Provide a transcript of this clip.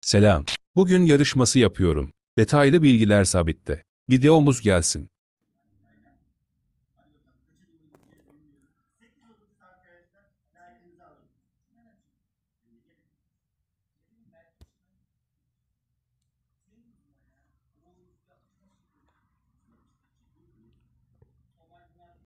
Selam. Bugün yarışması yapıyorum. Detaylı bilgiler sabitte. Videomuz gelsin.